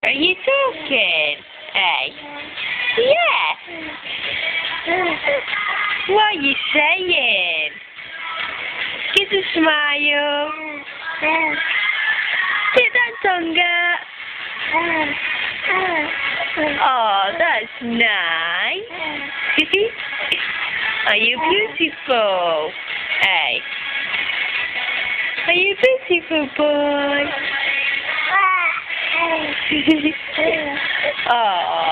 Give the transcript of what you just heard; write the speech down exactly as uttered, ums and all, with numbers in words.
Are you talking? Hey. Yeah. What are you saying? Give a smile. Sit that tongue out. Oh, that's nice. Are you beautiful? Hey. Are you beautiful, boy? Oh.